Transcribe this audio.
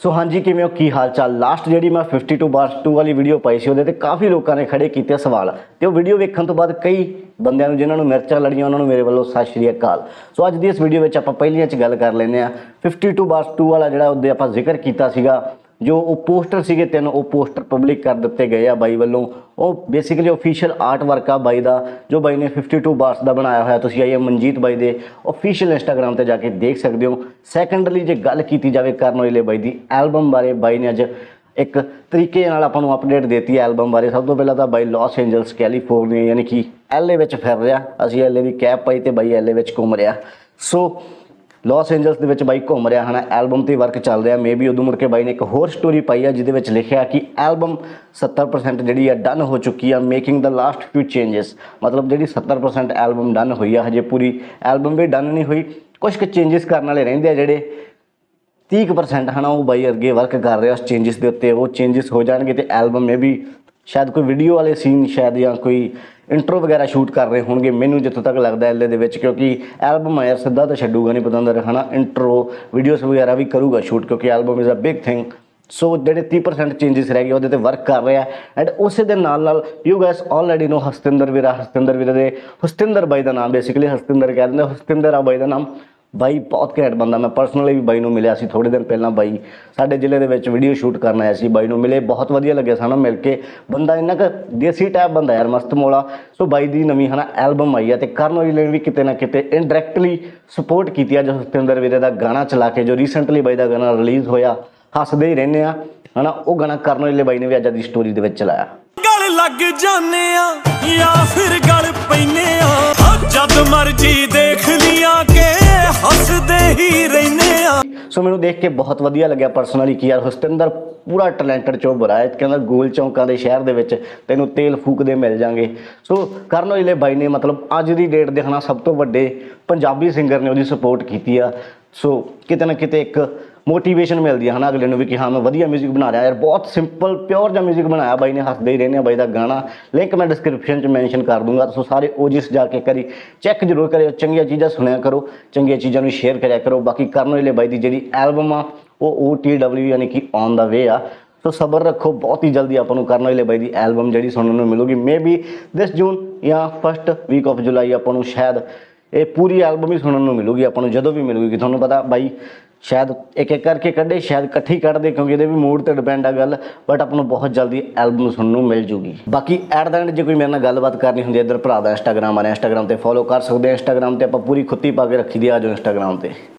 सो हाँ जी, किवें हो, की हाल चाल। लास्ट जी मैं 52/2 वाली वीडियो पाई सी, उहदे ते काफ़ी लोगों ने खड़े किए सवाल, तो वो वीडियो वेखण तो बाद कई बंदियां नूं जिन्हां नूं मिर्चां लड़ियां उन्होंने मेरे वालों सत श्री अकाल। सो अज दी इस वीडियो में आपां पहलियां च गल कर लैंदे आ 52/2 वाला जिहड़ा उहदे आपां जिक्र कीता सीगा, जो वो पोस्टर सीगे 3 वो पोस्टर पब्लिक कर दिते गए आ बाई वालों। वो बेसिकली ऑफिशियल आर्ट वर्क आ बाई का, जो बाई ने 52 बार्स का बनाया होया। तुसीं आइए मनजीत बाई के ऑफिशियल इंस्टाग्राम पर जाके देख सकते हो। सैकेंडली जे गल की जाए करन औजले बाई की एल्बम बारे, बाई ने अज एक तरीके आपां नूं अपडेट देती है एल्बम बारे। सब तो पहला तो बाई लॉस एंजल्स कैलीफोर्निया यानी कि LA विच फिर रहा, असीं LA की कैब पाई तो बाई LA विच घूम रहा। सो लॉस एंजल्स के विच बाई घूम रहा है ना, एल्बम ते वर्क चल रहा। मे बी उदों मुड़ के बाई ने एक होर स्टोरी पाई है जिहदे विच लिखिआ कि एल्बम 70% जिहड़ी है डन हो चुकी है, making the last few changes. मतलब जिहड़ी 70% एल्बम डन हुई है, हजे पूरी एल्बम भी डन नहीं हुई, कुछ कुछ चेंजिस करने वाले रहिंदे आ। जिहड़े 30% है ना वो बाई अगे वर्क कर रहे उस चेंजिस के उत्ते, वो चेंजिस हो जाएंगे तो एल्बम में भी शायद कोई वीडियो वाले सीन शायद या कोई इंट्रो वगैरह शूट कर रहे होंगे, मैनू जितों तक लगता है LA दे, क्योंकि एल्बम है यार सीधा तो छड्डूगा नहीं, पता है ना इंट्रो वीडियोस वगैरह भी करूँगा शूट, क्योंकि album is a big thing. So जो 30% चेंजिस रह गए वो वर्क कर रहे हैं। एंड उस दे नाल you guess already know Hastinder वीरा दे हसतिंदर बाई का नाम, बेसिकली हसतिंदर कह देंगे, हसतिंदर आ बाई का नाम। बाई बहुत घैंट बंदा, मैं परसनली भी बाई नूं मिलिया सी थोड़े दिन पहला। बाई साडे जिले दे विच वीडियो शूट करन आया सी, बाई नूं मिले, बहुत वधिया लग्या सानूं मिल के। बंदा इन्ना क देसी टाइप बंदा यार, मस्त मोला। सो बाई दी नवीं है ना एल्बम आई है, तो करन औजले ने भी किते ना किते इनडायरैक्टली सपोर्ट की है। जो हसतिंदर वीरे का गाना चला के, जो रीसेंटली बाई का गाना रिलीज़ होया, हसदे ही रहने आ है ना, वो गाना करन औजले बाई ने भी अज दी स्टोरी दे विच चलाया। गल लग जाने या फिर गल पैने जद मर्जी देख लिया के हसदे ही रहने। सो मैनूं देख के बहुत वधिया लग्या पर्सनली कि यार हसतिंदर पूरा टैलेंटेड चोबर है। कहना गोल चौंकां दे शहर दे विच तैनूं तेल फूकदे मिल जाएंगे। सो करन औजले बाई ने मतलब अज दी डेट दे सब तो वड्डे पंजाबी सिंगर ने उसकी सपोर्ट की आ। सो किते ना किते एक मोटिवेशन मिलती है ना अगले नूं भी कि हाँ मैं वधिया म्यूजिक बना रहा यार। बहुत सिंपल प्योर जहा म्यूजिक बनाया बाई ने, हसदे ही रहने बाई का गाना। लिंक मैं डिस्क्रिप्शन मैंशन कर दूंगा, तो सारे ओजिस जाके करी चैक जरूर करो, चंगिया चीज़ां सुनिया करो, चंगिया चीज़ों शेयर कराया करो। बाकी करन औजले बाई की जी एल्बम आ वो OTW यानी कि ऑन द वे आ। तो सबर रखो, बहुत ही जल्दी आपको करन औजले बाई की एल्बम जी सुनने मिलेगी। मे बी दिस जून या फर्स्ट वीक ऑफ जुलाई आपको शायद ये पूरी एल्बम ही सुनने मिलेगी। आपको जो भी मिलेगी, थोड़ा पता बाई शायद एक एक करके कढ़े, शायद इकट्ठी कढ़ दे, क्योंकि ये भी मूड पर डिपेंड है गल। बट आपको बहुत जल्दी एल्बम सुनने मिल जूगी। बाकी एट द एंड जो कोई मेरे नाल गलबात करनी होंगी, इधर भरा दा इंस्टाग्राम आ, इंस्टाग्राम पर फॉलो कर सकते हैं। इंस्टाग्राम पर आप पूरी खुत्ती पा के रखी दी आ, जो इंस्टाग्राम पर